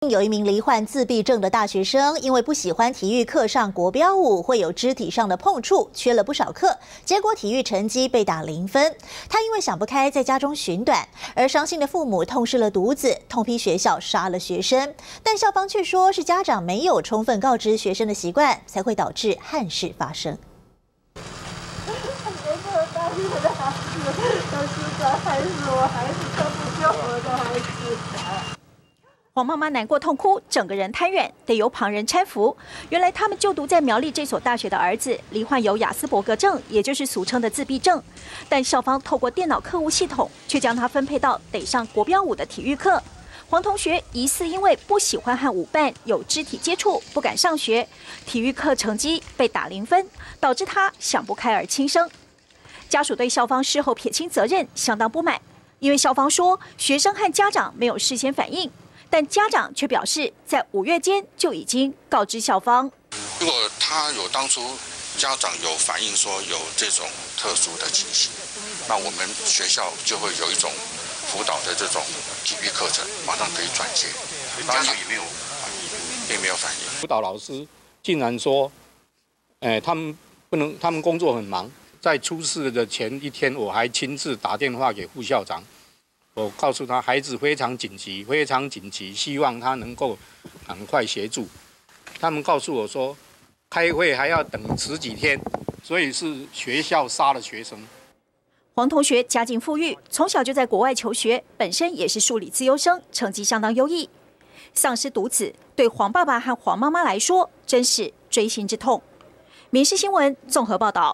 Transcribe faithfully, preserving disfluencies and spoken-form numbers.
有一名罹患自闭症的大学生，因为不喜欢体育课上国标舞会有肢体上的碰触，缺了不少课，结果体育成绩被打零分。他因为想不开，在家中寻短，而伤心的父母痛失了独子，痛批学校杀了学生。但校方却说是家长没有充分告知学生的习惯，才会导致憾事发生。 黄妈妈难过痛哭，整个人瘫软，得由旁人搀扶。原来他们就读在苗栗这所大学的儿子罹患有亚斯伯格症，也就是俗称的自闭症。但校方透过电脑课务系统，却将他分配到得上国标舞的体育课。黄同学疑似因为不喜欢和舞伴有肢体接触，不敢上学，体育课成绩被打零分，导致他想不开而轻生。家属对校方事后撇清责任相当不满，因为校方说学生和家长没有事先反应。但家长却表示，在五月间就已经告知校方。 如果他有当初家长有反映说有这种特殊的情形，那我们学校就会有一种辅导的这种体育课程，马上可以转接。家长也没有反应，并没有反应。 辅导老师竟然说，哎，他们不能，他们工作很忙，在出事的前一天，我还亲自打电话给副校长。我告诉他，孩子非常紧急，非常紧急，希望他能够赶快协助。他们告诉我说，开会还要等十几天，所以是学校杀了学生。 黄同学家境富裕，从小就在国外求学，本身也是数理资优生，成绩相当优异。丧失独子，对黄爸爸和黄妈妈来说，真是锥心之痛。民视新闻综合报道。